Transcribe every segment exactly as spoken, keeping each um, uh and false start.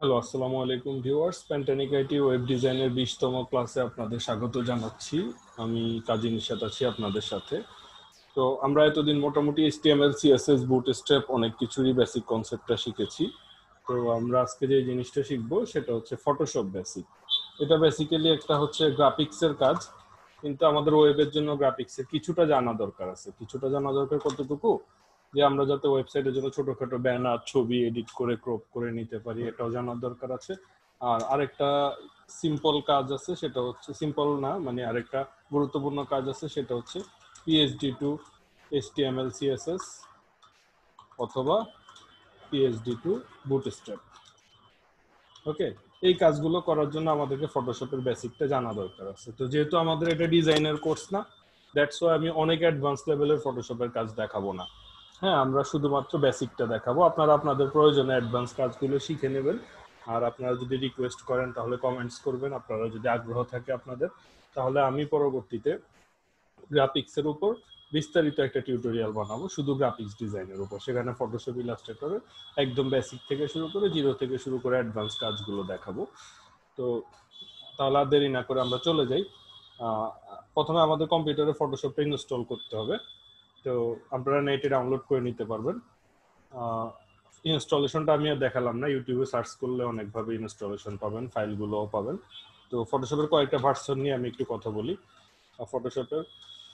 Hello, আসসালামু আলাইকুম viewers. প্যান্টানিক IT web ডিজাইনের বিশতম ক্লাসে আপনাদের স্বাগত জানাচ্ছি। আমি কাজী নিশাত আছি আপনাদের সাথে। তো আমরা এতদিন মোটামুটি এইচটিএমএল সিএসএস বুটস্ট্র্যাপ অনেক কিছুরই বেসিক কনসেপ্টটা শিখেছি। তো আমরা আজকে যে জিনিসটা শিখবো সেটা হচ্ছে ফটোশপ বেসিক। এটা বেসিক্যালি একটা হচ্ছে গ্রাফিক্সের কাজ, কিন্তু আমাদের ওয়েবের জন্য গ্রাফিক্সের কিছুটা জানা দরকার আছে। কিছুটা জানা দরকার কতটুকু, যে আমরা যাতে ওয়েবসাইটের জন্য ছোটখাটো ব্যানার ছবি এডিট করে ক্রপ করে নিতে পারি, এটাও জানার দরকার আছে। আর আরেকটা সিম্পল কাজ আছে, সেটা হচ্ছে সিম্পল না মানে আরেকটা গুরুত্বপূর্ণ কাজ আছে, সেটা হচ্ছে পিএইচডি টু এইচটিএমএল সিএসএস অথবা পিএইচডি টু বুটস্ট্র্যাপ। ওকে, এই কাজগুলো করার জন্য আমাদেরকে ফটোশপের বেসিকটা জানা দরকার আছে। তো যেহেতু আমাদের এটা ডিজাইনের কোর্স না, দ্যাটস ওয়াই আমি অনেক অ্যাডভান্স লেভেলের ফটোশপের কাজ দেখাবো না। হ্যাঁ, আমরা শুধুমাত্র বেসিকটা দেখাবো। আপনারা আপনাদের প্রয়োজনে অ্যাডভান্স কাজগুলো শিখে নেবেন। আর আপনারা যদি রিকোয়েস্ট করেন তাহলে কমেন্টস করবেন। আপনারা যদি আগ্রহ থাকে আপনাদের, তাহলে আমি পরবর্তীতে গ্রাফিক্সের উপর বিস্তারিত একটা টিউটোরিয়াল বানাবো, শুধু গ্রাফিক্স ডিজাইনের উপর। সেখানে ফটোশপ ইলাস্ট্রেটরে একদম বেসিক থেকে শুরু করে জিরো থেকে শুরু করে অ্যাডভান্স কাজগুলো দেখাবো। তো তাহলে আর দেরি না করে আমরা চলে যাই। প্রথমে আমাদের কম্পিউটারে ফটোশপটা ইনস্টল করতে হবে। তো আপনারা নেটে ডাউনলোড করে নিতে পারবেন। ইনস্টলেশনটা আমি আর দেখালাম না, ইউটিউবে সার্চ করলে অনেকভাবে ইনস্টলেশন পাবেন, ফাইলগুলোও পাবেন। তো ফটোশপের কয়েকটা ভার্সন নিয়ে আমি একটু কথা বলি। ফটোশপের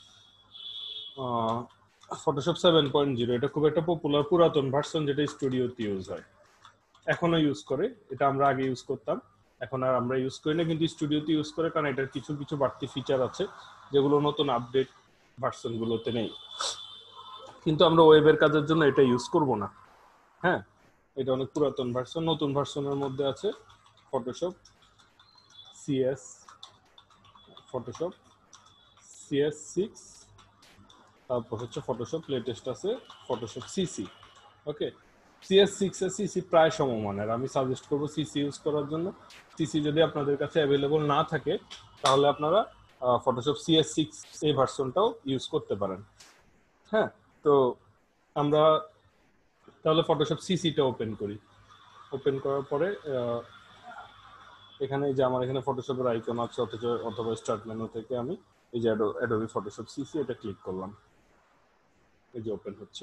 ফটোশপ সেভেন পয়েন্ট জিরো এটা খুব একটা পপুলার পুরাতন ভার্সন, যেটা স্টুডিওতে ইউজ হয়, এখনো ইউজ করে। এটা আমরা আগে ইউজ করতাম, এখন আর আমরা ইউজ করি না, কিন্তু স্টুডিওতে ইউজ করে, কারণ এটার কিছু কিছু বাড়তি ফিচার আছে যেগুলো নতুন আপডেট ভার্সনগুলোতে নেই। কিন্তু আমরা ওয়েবের কাজের জন্য এটা ইউজ করব না। হ্যাঁ, এটা অনেক পুরাতন ভার্সন। নতুন ভার্সনের মধ্যে আছে Photoshop CS, Photoshop CS six, তারপর হচ্ছে ফটোশপ লেটেস্ট আছে Photoshop CC. Okay, CS six এর সিসি প্রায় সমমানের। আমি সাজেস্ট করবো সিসি ইউজ করার জন্য। সিসি যদি আপনাদের কাছে অ্যাভেলেবল না থাকে তাহলে আপনারা ফটোশপ সিএস সিক্স এই ভার্সনটাও ইউজ করতে পারেন। হ্যাঁ, তো আমরা তাহলে ফটোশপ সিসিটা ওপেন করি। ওপেন করার পরে এখানে যে আমার এখানে ফটোশপের আইকন আছে, অথচ অথবা স্টার্ট মেনু থেকে আমি এই যে অ্যাডোবি ফটোশপ সিসি এটা ক্লিক করলাম, এই যে ওপেন হচ্ছে।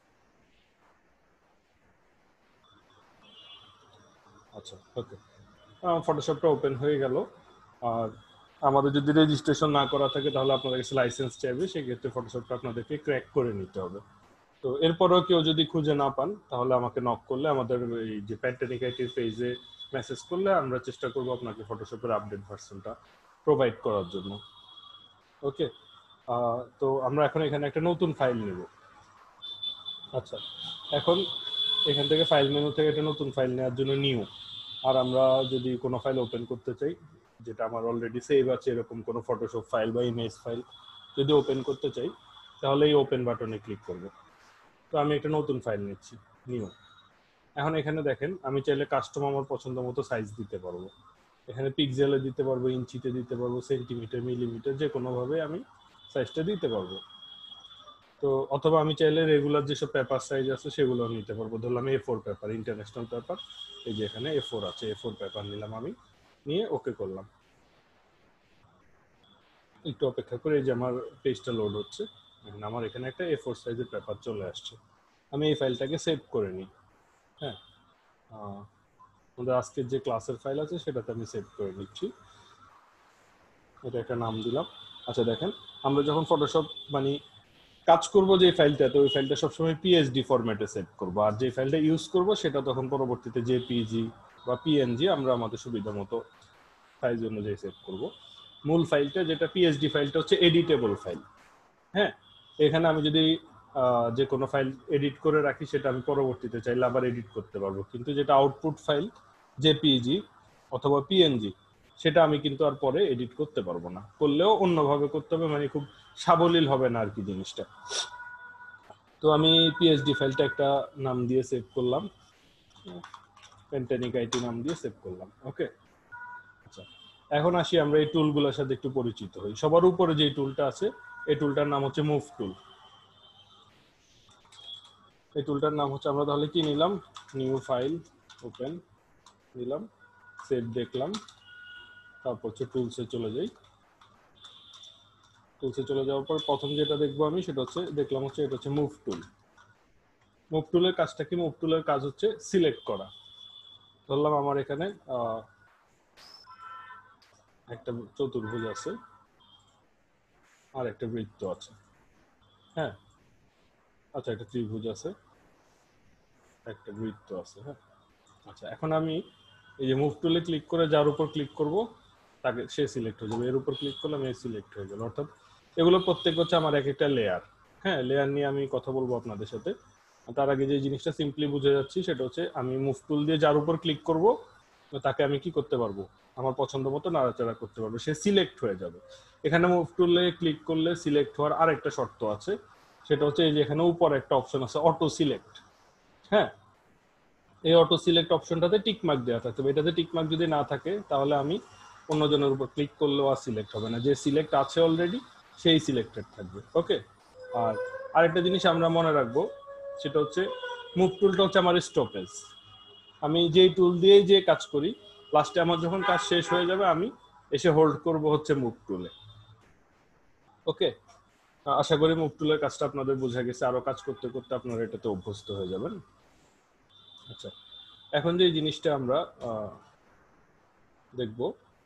আচ্ছা, ওকে, ফটোশপটা ওপেন হয়ে গেল। আর আমাদের যদি রেজিস্ট্রেশন না করা থাকে তাহলে আপনাদের কাছে লাইসেন্স চাইবে, সেক্ষেত্রে ফটোশপটা আপনাদেরকে ক্র্যাক করে নিতে হবে। তো এরপরেও কেউ যদি খুঁজে না পান তাহলে আমাকে নক করলে, আমাদের এই যে প্যান্টানিক আইটির পেজে মেসেজ করলে আমরা চেষ্টা করবো আপনাকে ফটোশপের আপডেট ভার্সনটা প্রোভাইড করার জন্য। ওকে, তো আমরা এখন এখানে একটা নতুন ফাইল নেব। আচ্ছা, এখন এখান থেকে ফাইল মেনু থেকে একটা নতুন ফাইল নেওয়ার জন্য নিউ। আর আমরা যদি কোনো ফাইল ওপেন করতে চাই, যেটা আমার অলরেডি সেভ আছে এরকম কোনো ফটোশপ ফাইল বা ইমেজ ফাইল যদি ওপেন করতে চাই, তাহলে এই ওপেন বাটনে ক্লিক করব। তো আমি একটা নতুন ফাইল নিচ্ছি, নিউ। এখন এখানে দেখেন আমি চাইলে কাস্টম আমার পছন্দ মতো সাইজ দিতে পারবো। এখানে পিক্সেলে দিতে পারবো, ইঞ্চিতে দিতে পারবো, সেন্টিমিটার, মিলিমিটার, যে কোনোভাবে আমি সাইজটা দিতে পারবো। তো অথবা আমি চাইলে রেগুলার যেসব পেপার সাইজ আছে সেগুলো নিতে পারবো। ধরলাম A four paper, international paper, এই যে এখানে এ ফোর আছে, এ ফোর পেপার নিলাম আমি, নিয়ে ওকে করলাম। একটু অপেক্ষা করে এই যে আমার পেজটা লোড হচ্ছে, এখন আমার এখানে একটা এ ফোর সাইজের পেপার চলে আসছে। আমি এই ফাইলটাকে সেভ করে নিই। হ্যাঁ, আমাদের আজকের যে ক্লাসের ফাইল আছে সেটাতে আমি সেভ করে নিচ্ছি। এটা একটা নাম দিলাম। আচ্ছা দেখেন, আমরা যখন ফটোশপ মানে কাজ করব যে ফাইলটাতে, ওই ফাইলটা সবসময় পিএসডি ফরম্যাটে সেভ করব। আর যে ফাইলটা ইউজ করব সেটা তখন পরবর্তীতে জেপিজি বা পিএনজি আমরা আমাদের সুবিধা মতো সাইজ অনুযায়ী সেভ করব। মূল ফাইলটা যেটা পিএসডি ফাইলটা হচ্ছে এডিটেবল ফাইল। হ্যাঁ, এখানে আমি যদি যে কোনো ফাইল এডিট করে রাখি সেটা আমি পরবর্তীতে চাইলে আবার এডিট করতে পারবো, কিন্তু যেটা আউটপুট ফাইল জেপিজি অথবা পিএনজি সেটা আমি কিন্তু আর পরে এডিট করতে পারবো না, করলেও অন্যভাবে করতে হবে, মানে খুব সাবলীল হবে না আর কি জিনিসটা। তো আমি পিএইচডি ফাইলটা একটা নাম দিয়ে সেভ করলাম, প্যান্টানিক আইটি নাম দিয়ে সেভ করলাম। ওকে, আচ্ছা, এখন আসি আমরা এই টুলগুলোর সাথে একটু পরিচিত হই। সবার উপরে যে টুলটা আছে এই টুলটার নাম হচ্ছে মুভ টুল। এই টুলটার নাম হচ্ছে, আমরা তাহলে কি নিলাম, নিউ ফাইল, ওপেন, দিলাম, সেভ দেখলাম, তারপর হচ্ছে টুলসে চলে যাই। টুলসে চলে যাওয়ার পর প্রথম যেটা দেখবো আমি সেটা হচ্ছে দেখলাম হচ্ছে এটা হচ্ছে মুভ টুল। মুভ টুলের কাজটা কি? মুভ টুলের কাজ হচ্ছে সিলেক্ট করা। ধরলাম আমার এখানে একটা চতুর্ভুজ আছে আর একটা বৃত্ত আছে, হ্যাঁ, আচ্ছা একটা ত্রিভুজ আছে, একটা বৃত্ত আছে, হ্যাঁ। আচ্ছা, এখন আমি এই যে মুভ টুলে ক্লিক করে যার উপর ক্লিক করব তাকে সে সিলেক্ট হয়ে যাবে। এর উপর ক্লিক করলাম, এ সিলেক্ট হয়ে গেল। অর্থাৎ এগুলো প্রত্যেক হচ্ছে আমার এক একটা লেয়ার। হ্যাঁ, লেয়ার নিয়ে আমি কথা বলবো আপনাদের সাথে। তার আগে যে জিনিসটা সিম্পলি বুঝে যাচ্ছি সেটা হচ্ছে আমি মুভ টুল দিয়ে যার উপর ক্লিক করব তাকে আমি কি করতে পারবো, আমার পছন্দ মতো নাড়াচাড়া করতে পারবো, সে সিলেক্ট হয়ে যাবে। এখানে মুভ টুলে ক্লিক করলে সিলেক্ট হওয়ার আরেকটা শর্ত আছে, সেটা হচ্ছে এই যে এখানে উপরে একটা অপশন আছে অটো সিলেক্ট। হ্যাঁ, এই অটো সিলেক্ট অপশনটাতে টিক মার্ক দেওয়া থাকবে। এটাতে টিক মার্ক যদি না থাকে তাহলে আমি অন্যজনের উপর ক্লিক করলেও আর সিলেক্ট হবে না, যে সিলেক্ট আছে অলরেডি সেই সিলেক্টেড থাকবে। ওকে, আর আরেকটা জিনিস আমরা মনে রাখবো সেটা হচ্ছে মুভ টুলটা হচ্ছে আমার স্টপেজ। আমি যেই টুল দিয়েই যে কাজ করি লাস্টে আমার যখন কাজ শেষ হয়ে যাবে আমি এসে হোল্ড করব হচ্ছে মুভ টুলে। ওকে, আশা করি মুভ টুলের কাজটা আপনাদের বোঝা গেছে। আরো কাজ করতে করতে আপনারা এটাতে অভ্যস্ত হয়ে যাবেন। আচ্ছা, এখন যে জিনিসটা আমরা দেখব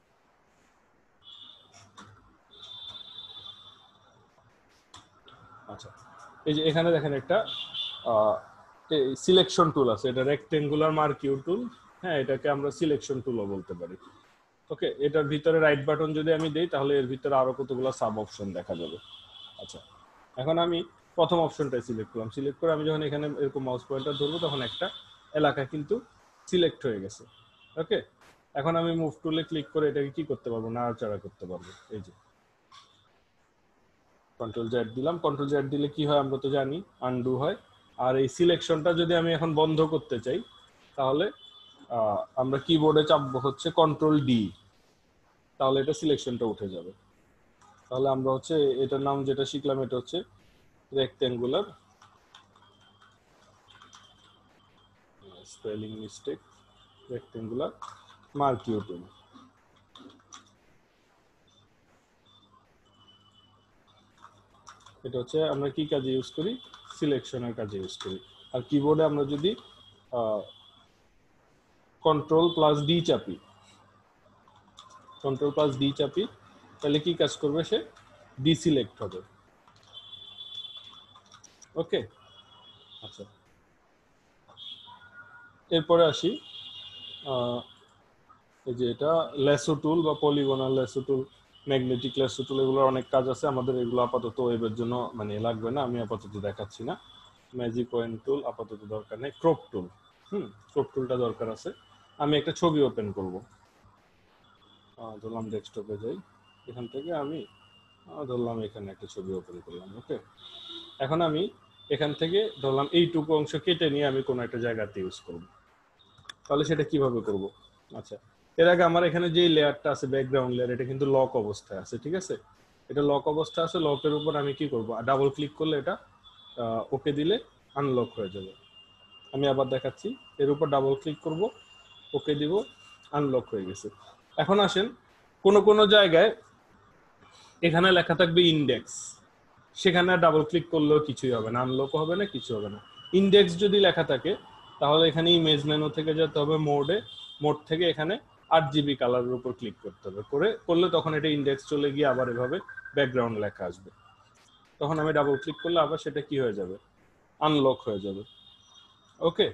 আচ্ছা, এই যে এখানে দেখেন একটা সিলেকশন টুল আছে, এটা রেক্টেঙ্গুলার মার্কিউ টুল। হ্যাঁ, এটাকে আমরা সিলেকশন টুলও বলতে পারি। ওকে, এটার ভিতরে রাইট বাটন যদি আমি দেই তাহলে এর ভিতরে আরো কতগুলো সাব অপশন দেখা যাবে। আচ্ছা, এখন আমি প্রথম অপশনটাই সিলেক্ট করলাম। সিলেক্ট করে আমি যখন এখানে এরকম মাউস পয়েন্টার ধরবো তখন একটা এলাকা কিন্তু সিলেক্ট হয়ে গেছে। ওকে, এখন আমি মুভ টুলে ক্লিক করে এটাকে কি করতে পারবো, নাড়াচাড়া করতে পারবো। এই যে কন্ট্রোল জেড দিলাম, কন্ট্রোল জেড দিলে কি হয় আমরা তো জানি, আনডু হয়। আর এই সিলেকশনটা যদি আমি এখন বন্ধ করতে চাই তাহলে আমরা কিবোর্ডে চাপবো হচ্ছে কন্ট্রোল ডি, তাহলে এটা সিলেকশনটা উঠে যাবে। তাহলে আমরা হচ্ছে এটার নাম যেটা শিখলাম এটা হচ্ছে rectangular, spelling mistake, rectangular marquee tool. এটা হচ্ছে আমরা কি কাজে ইউজ করি, সিলেকশনের কাজে ইউজ করি। আর কিবোর্ডে আমরা যদি কন্ট্রোল প্লাস ডি চাপি, কন্ট্রোল প্লাস ডি চাপি তাহলে কি কাজ করবে, সে ডিসিলেক্ট হবে। ওকে, আচ্ছা, এরপরে আসি এই যে এটা ল্যাসো টুল বা polygonal lasso tool, magnetic lasso tool, এগুলোর অনেক কাজ আছে। আমাদের এগুলো আপাতত ওয়েবের জন্য মানে লাগবে না, আমি আপাতত দেখাচ্ছি না। ম্যাজিক পয়েন্ট টুল আপাতত দরকার নেই। ক্রপ টুল, হুম ক্রপ টুলটা দরকার আছে। আমি একটা ছবি ওপেন করব, ধরলাম ডেস্কটপে যাই, এখান থেকে আমি ধরলাম এখানে একটা ছবি ওপেন করলাম। ওকে, এখন আমি এখান থেকে ধরলাম এইটুকু অংশ কেটে নিয়ে আমি কোনো একটা জায়গাতে ইউজ করব। তাহলে সেটা কিভাবে করব? আচ্ছা, এর আগে আমার এখানে যে লেয়ারটা আছে ব্যাকগ্রাউন্ড লেয়ার, এটা কিন্তু লক অবস্থায় আছে, ঠিক আছে? এটা লক অবস্থায় আছে। লকের উপর আমি কি করব, ডাবল ক্লিক করলে এটা ওকে দিলে আনলক হয়ে যাবে। আমি আবার দেখাচ্ছি, এর উপর ডাবল ক্লিক করব, ওকে দিব, আনলক হয়ে গেছে। এখন আসেন কোন কোন জায়গায় এখানে লেখা থাকবে ইন্ডেক্স, সেখানে ডাবল ক্লিক করলেও কিছুই হবে না, আনলক হবে না, কিছু হবে না। ইন্ডেক্স যদি লেখা থাকে তাহলে এখানে ইমেজ মেনু থেকে যেতে হবে মোডে, মোড থেকে এখানে আট জিবি কালারের উপর ক্লিক করতে হবে, করে করলে তখন এটা ইন্ডেক্স চলে গিয়ে আবার এভাবে ব্যাকগ্রাউন্ড লেখা আসবে। তখন আমি ডাবল ক্লিক করলে আবার সেটা কি হয়ে যাবে, আনলক হয়ে যাবে। ওকে,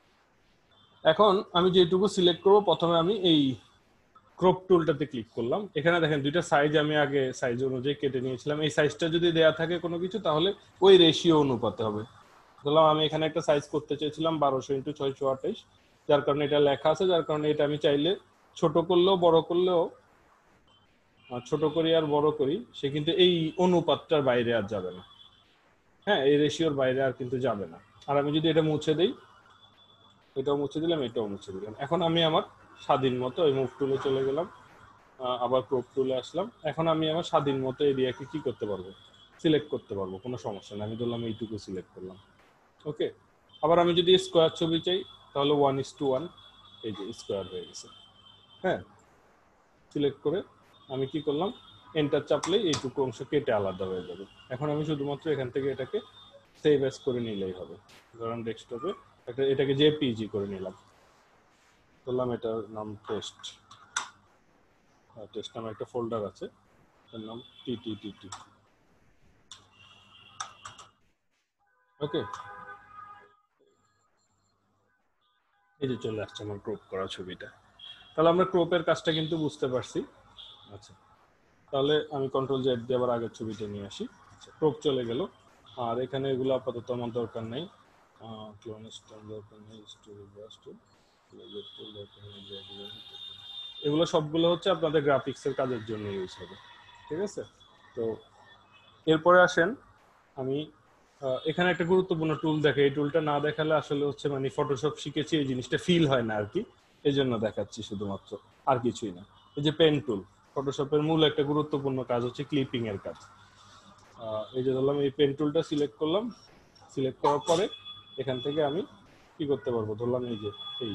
এখন আমি যেটুকু সিলেক্ট করব, প্রথমে আমি এই ক্রপ টুলটাতে ক্লিক করলাম। এখানে দেখেন দুইটা সাইজ আমি আগে সাইজ অনুযায়ী কেটে নিয়েছিলাম। এই সাইজটা যদি দেয়া থাকে কোনো কিছু তাহলে ওই রেশিও অনুপাতে হবে। ধরলাম আমি এখানে একটা সাইজ করতে চেয়েছিলাম বারোশো ইন্টু ছয়শো আঠাইশ, যার কারণে এটা লেখা আছে, যার কারণে এটা আমি চাইলে ছোট করলেও বড় করলেও, ছোট করি আর বড় করি, সে কিন্তু এই অনুপাতটার বাইরে আর যাবে না। হ্যাঁ, এই রেশিওর বাইরে আর কিন্তু যাবে না। আর আমি যদি এটা মুছে দিই, এটাও মুছে দিলাম, এটাও মুছে দিলাম, এখন আমি আমার স্বাধীন মতো এই মুভ টুলে চলে গেলাম, আবার ক্রপ টুলে আসলাম। এখন আমি আমার স্বাধীন মতো এরিয়াকে কি করতে পারবো, সিলেক্ট করতে পারবো, কোনো সমস্যা নেই। আমি ধরলাম এইটুকু সিলেক্ট করলাম। ওকে, আবার আমি যদি স্কোয়ার ছবি চাই তাহলে ওয়ান ইস টু ওয়ান, এই যে স্কোয়ার হয়ে গেছে। হ্যাঁ, সিলেক্ট করে আমি কি করলাম, এন্টার চাপলেই এইটুকু অংশ কেটে আলাদা হয়ে যাবে। এখন আমি শুধুমাত্র এখান থেকে এটাকে সেভ অ্যাজ করে নিলেই হবে। ধরুন ডেস্কটপে একটা এটাকে জেপিজি করে নিলাম, বললাম এটার নাম টেস্ট, টেস্ট নামে একটা ফোল্ডার আছে, এর নাম টিটিটিটি। ওকে, এই যে চলে আসছে আমার ক্রপ করা ছবিটা। তাহলে আমরা ক্রপের কাজটা কিন্তু বুঝতে পারছি। আচ্ছা, তাহলে আমি কন্ট্রোল জেড দিয়ে আবার আগের ছবিটা নিয়ে আসি। আচ্ছা, ক্রপ চলে গেল। আর এখানে এগুলো আপাতত আমার দরকার নেই, এগুলো সবগুলো হচ্ছে আপনাদের গ্রাফিক্সের কাজের জন্য ইউজ হবে। ঠিক আছে, তো এরপরে আসেন, আমি এখানে একটা গুরুত্বপূর্ণ টুল দেখে, এই টুলটা না দেখালে আসলে হচ্ছে মানে ফটোশপ শিখেছি এই জিনিসটা ফিল হয় না আর কি, এই জন্য দেখাচ্ছি শুধুমাত্র, আর কিছুই না। এই যে পেন টুল, ফটোশপের মূল একটা গুরুত্বপূর্ণ কাজ হচ্ছে ক্লিপিং এর কাজ। এই যে ধরলাম এই পেন টুলটা সিলেক্ট করলাম, সিলেক্ট করার পরে এখান থেকে আমি কি করতে পারবো, ধরলাম এই যে এই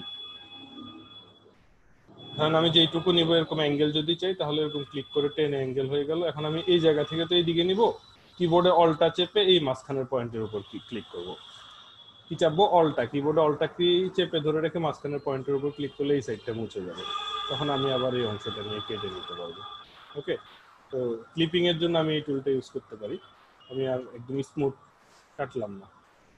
ধরেন আমি যেইটুকু নিব এরকম অ্যাঙ্গেল যদি চাই তাহলে এরকম ক্লিক করে টেন অ্যাঙ্গেল হয়ে গেল। এখন আমি এই জায়গা থেকে তো এইদিকে নিব, কিবোর্ডে অল্টা চেপে এই মাঝখানের পয়েন্টের উপর ক্লিক করব। কি চাপবো, অল্টা, কিবোর্ডে অল্টা কি চেপে ধরে রেখে মাঝখানের পয়েন্টের উপর ক্লিক করলে এই সাইডটা মুছে যাবে, তখন আমি আবার এই অংশটা নিয়ে কেটে নিতে পারবো। ওকে, তো ক্লিপিং এর জন্য আমি এই টুলটা ইউজ করতে পারি। আমি আর একদম স্মুথ কাটলাম না।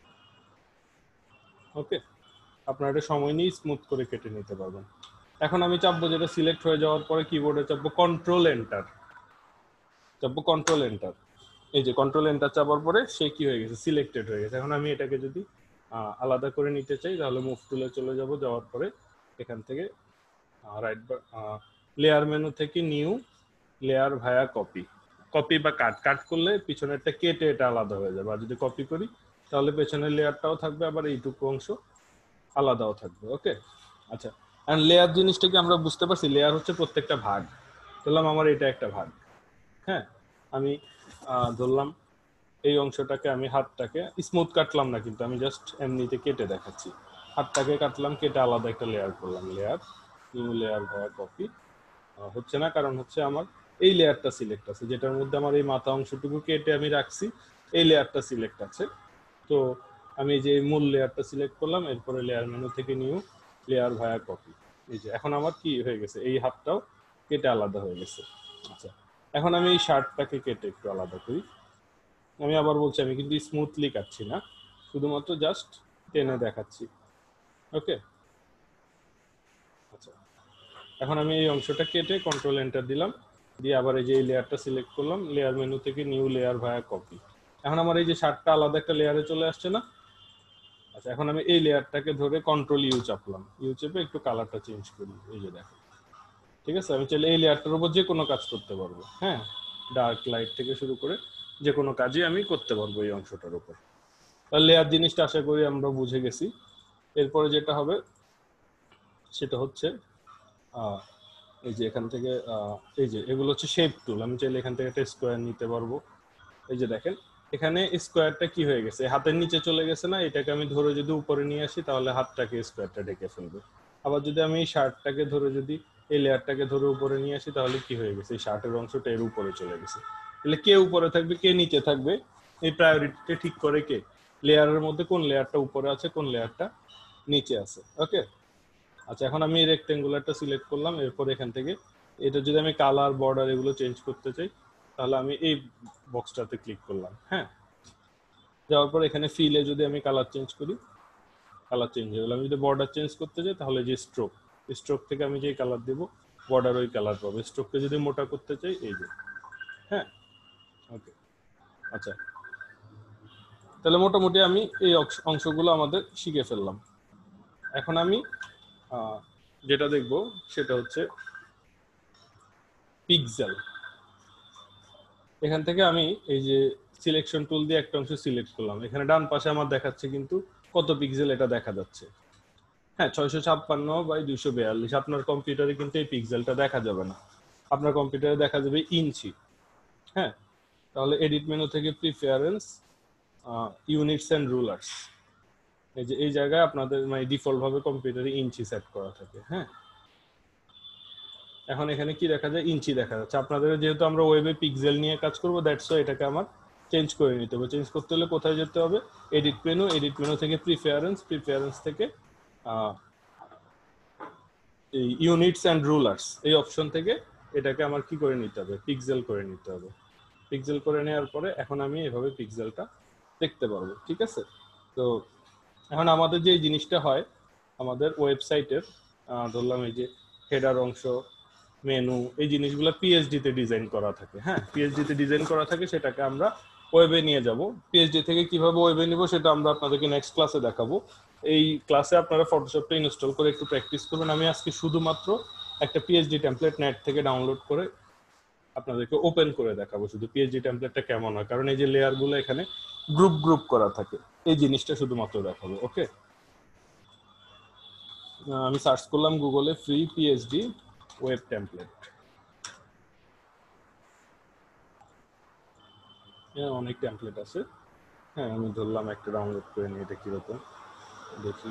ওকে, আপনারা এটা সময় নিয়ে স্মুথ করে কেটে নিতে পারবেন। এখন আমি চাপবো যেটা সিলেক্ট হয়ে যাওয়ার পরে কিবোর্ডে চাপবো কন্ট্রোল এন্টার, চাপবো কন্ট্রোল এন্টার। এই যে কন্ট্রোল এন্টার চাপার পরে সে কি হয়ে গেছে, সিলেক্টেড হয়ে গেছে। এখন আমি এটাকে যদি আলাদা করে নিতে চাই তাহলে মুভ টুলে চলে যাব, যাওয়ার পরে এখান থেকে রাইট লেয়ার মেনু থেকে new layer via copy, copy বা কাট, কাট করলে পিছনেরটা কেটে এটা আলাদা হয়ে যাবে, আর যদি কপি করি তাহলে পেছনের লেয়ারটাও থাকবে, আবার এইটুকু অংশ আলাদাও থাকবে। ওকে, আচ্ছা, আর লেয়ার জিনিসটা কি আমরা বুঝতে পারছি, লেয়ার হচ্ছে প্রত্যেকটা ভাগ। ধরলাম আমার এটা একটা ভাগ, হ্যাঁ, আমি ধরলাম এই অংশটাকে আমি হাতটাকে স্মুথ কাটলাম না, কিন্তু আমি জাস্ট এমনিতে কেটে দেখাচ্ছি। হাতটাকে কাটলাম, কেটে আলাদা একটা লেয়ার করলাম, layer new layer via copy. হচ্ছে না, কারণ হচ্ছে আমার এই লেয়ারটা সিলেক্ট আছে, যেটার মধ্যে আমার এই মাথা অংশটুকু কেটে আমি রাখছি, এই লেয়ারটা সিলেক্ট আছে। তো আমি যে মূল লেয়ারটা সিলেক্ট করলাম, এরপরে লেয়ার মেনু থেকে নিউ লেয়ার ভায়া কপি। এই যে এখন আমার কি হয়ে গেছে, এই হাতটাও কেটে আলাদা হয়ে গেছে। আচ্ছা, এখন আমি এই শার্টটাকে কেটে একটু আলাদা করি। আমি আবার বলছি আমি কিন্তু স্মুথলি কাটছি না, শুধুমাত্র জাস্ট টেনে দেখাচ্ছি। ওকে, আচ্ছা, এখন আমি এই অংশটা কেটে কন্ট্রোল এন্টার দিলাম, দিয়ে আবার এই যে এই লেয়ারটা সিলেক্ট করলাম, লেয়ার মেনু থেকে নিউ লেয়ার ভায়া কপি। এখন আমার এই যে শার্টটা আলাদা একটা লেয়ারে চলে আসছে না। আচ্ছা, এখন আমি এই লেয়ারটাকে ধরে কন্ট্রোল ইউ চাপলাম, ইউ চেপে একটু কালারটা চেঞ্জ করি, এই যে দেখো। ঠিক আছে, আমি চাইলে এই লেয়ারটার উপর যে কোনো কাজ করতে পারবো। হ্যাঁ, ডার্ক লাইট থেকে শুরু করে যে কোনো কাজই আমি করতে পারবো এই অংশটার উপর। তাহলে লেয়ার জিনিসটা আশা করি আমরা বুঝে গেছি। এরপরে যেটা হবে সেটা হচ্ছে এই যে এখান থেকে এই যে এগুলো হচ্ছে শেপ টুল, আমি চাইলে এখান থেকে একটা স্কোয়ার নিতে পারবো। এই যে দেখেন এখানে স্কোয়ারটা কি হয়ে গেছে, হাতের নিচে চলে গেছে না, এটাকে আমি ধরে যদি উপরে নিয়ে আসি তাহলে হাতটাকে স্কোয়ারটা ঢেকে ফেলবে। আবার যদি আমি এই শার্টটাকে ধরে যদি এই লেয়ারটাকে ধরে উপরে নিয়ে আসি তাহলে কি হয়ে গেছে, এই শার্টের অংশটা এর উপরে চলে গেছে। তাহলে কে উপরে থাকবে কে নিচে থাকবে, এই প্রায়োরিটিটা ঠিক করে কে, লেয়ারের মধ্যে কোন লেয়ারটা উপরে আছে কোন লেয়ারটা নিচে আছে। ওকে, আচ্ছা, এখন আমি এই রেক্টেঙ্গুলারটা সিলেক্ট করলাম, এরপর এখান থেকে এটা যদি আমি কালার বর্ডার এগুলো চেঞ্জ করতে চাই তাহলে আমি এই বক্সটাতে ক্লিক করলাম। হ্যাঁ, যাওয়ার পর এখানে ফিলে যদি আমি কালার চেঞ্জ করি, কালার চেঞ্জ হয়ে গেল। আমি যদি বর্ডার চেঞ্জ করতে চাই তাহলে যে স্ট্রোক, স্ট্রোক থেকে আমি যে কালার দেব বর্ডার ওই কালার পাবো। স্ট্রোককে যদি মোটা করতে চাই এই যে, হ্যাঁ, ওকে, আচ্ছা, তাহলে মোটামুটি আমি এই অংশগুলো আমাদের শিখে ফেললাম। এখন আমি যেটা দেখব সেটা হচ্ছে পিক্সেল। এখান থেকে আমি এই যে সিলেকশন টুল দিয়ে একটা অংশ সিলেক্ট করলাম, এখানে ডান পাশে আমার দেখাচ্ছে কিন্তু কত পিক্সেল এটা দেখা যাচ্ছে। হ্যাঁ, ছয়শো ছাপ্পান্ন বাই দুইশো বিয়াল্লিশ। আপনার কম্পিউটারে কিন্তু এই পিক্সেলটা দেখা যাবে না, আপনার কম্পিউটারে দেখা যাবে ইঞ্চি। হ্যাঁ, তাহলে এডিট মেনু থেকে প্রিফারেন্স ইউনিটস এন্ড রুলার্স, এই যে এই জায়গায় আপনাদের মানে ডিফল্ট ভাবে কম্পিউটারে ইঞ্চি সেট করা থাকে। হ্যাঁ, এখন এখানে কি দেখা যায়, ইঞ্চি দেখা যাচ্ছে। আপনাদের যেহেতু আমরা ওয়েবে পিক্সেল নিয়ে কাজ করব, দ্যাটস ওয়াই এটাকে আমার চেঞ্জ করে নিতে হবে। চেঞ্জ করতে হলে কোথায় যেতে হবে, এডিট মেনু, এডিট মেনু থেকে প্রিফারেন্স, প্রিফারেন্স থেকে এই ইউনিটস অ্যান্ড রুলার্স এই অপশন থেকে এটাকে আমার কি করে নিতে হবে, পিক্সেল করে নিতে হবে। পিক্সেল করে নেওয়ার পরে এখন আমি এভাবে পিক্সেলটা দেখতে পারবো। ঠিক আছে, তো এখন আমাদের যে জিনিসটা হয় আমাদের ওয়েবসাইটের, ধরলাম এই যে হেডার অংশ, মেনু, এই জিনিসগুলো পিএইচডি তে ডিজাইন করা থাকে। হ্যাঁ, পিএইচডি তে ডিজাইন করা থাকে, সেটাকে আমরা ওয়েবে নিয়ে যাব। পিএইচডি থেকে কিভাবে ওয়েবে নিব সেটা আমরা আপনাদেরকে নেক্সট ক্লাসে দেখাবো। এই ক্লাসে আপনারা ফটোশপটা ইনস্টল করে একটু প্র্যাকটিস করবেন। আমি আজকে শুধুমাত্র একটা পিএইচডি টেমপ্লেট নেট থেকে ডাউনলোড করে আপনাদেরকে ওপেন করে দেখাবো, শুধু পিএইচডি টেমপ্লেটটা কেমন হয়, কারণ এই যে লেয়ারগুলো এখানে গ্রুপ গ্রুপ করা থাকে, এই জিনিসটা শুধুমাত্র দেখাবো। ওকে, আমি সার্চ করলাম গুগলে ফ্রি পিএইচডি ওয়েব টেমপ্লেট। অনেক টেমপ্লেট আছে। হ্যাঁ, আমি ধরলাম একটা ডাউনলোড করে নিই, এটা কিরকম দেখি।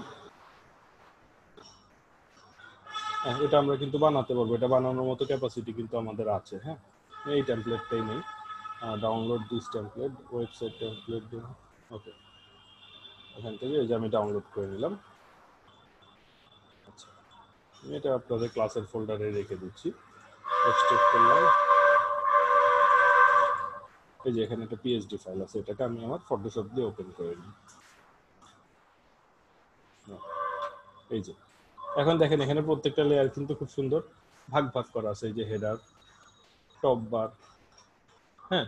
হ্যাঁ, এটা আমরা কিন্তু বানাতে পারবো, এটা বানানোর মতো ক্যাপাসিটি কিন্তু আমাদের আছে। হ্যাঁ, এই টেমপ্লেটটাই নেই, download this template, website template. Okay, এখান থেকে এই যে আমি ডাউনলোড করে নিলাম। আচ্ছা, এটা আপনাদের ক্লাসের ফোল্ডারে রেখে দিচ্ছি, এক্সট্রাক্ট করলাম। এই যে এখানে একটা পিএইচডি ফাইল আছে, এটাকে আমি আমার ফটোশপ দিয়ে ওপেন করে নিই। এই যে এখন দেখেন এখানে প্রত্যেকটা লেয়ার কিন্তু খুব সুন্দর ভাগ ভাগ করা আছে। এই যে হেডার, টপ বার, হ্যাঁ,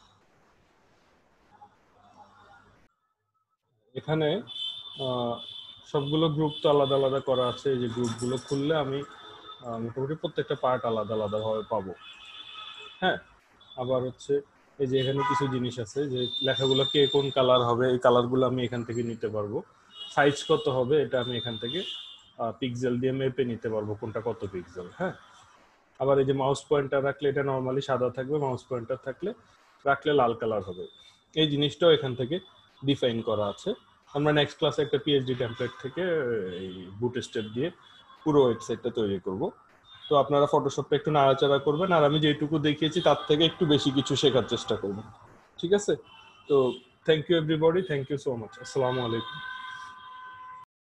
এখানে সবগুলো গ্রুপ তো আলাদা আলাদা করা আছে। এই যে গ্রুপগুলো খুললে আমি মোটামুটি প্রত্যেকটা পার্ট আলাদা আলাদা ভাবে পাবো। হ্যাঁ, আবার হচ্ছে এই যে এখানে কিছু জিনিস আছে, যে লেখাগুলো কে কোন কালার হবে, এই কালারগুলো আমি এখান থেকে নিতে পারবো। সাইজ কত হবে এটা আমি এখান থেকে পিক্সেল দিয়ে মেপে নিতে পারবো, কোনটা কত পিক্সেল। হ্যাঁ, আবার এই যে মাউস পয়েন্টার রাখলে এটা নর্মালি সাদা থাকবে, মাউস পয়েন্টার থাকলে রাখলে লাল কালার হবে। এই জিনিসটাও এখান থেকে ডিফাইন করা আছে। আমরা নেক্সট ক্লাসে একটা পিএইচডি টেমপ্লেট থেকে এই বুটস্ট্র্যাপ দিয়ে পুরো ওয়েবসাইটটা তৈরি করব। তো আপনারা ফটোশপটা একটু নাড়াচাড়া করবেন, আর আমি যেটুকু দেখিয়েছি তার থেকে একটু বেশি কিছু শেখার চেষ্টা করবেন। ঠিক আছে, তো thank you everybody, thank you so much, আসসালামু আলাইকুম।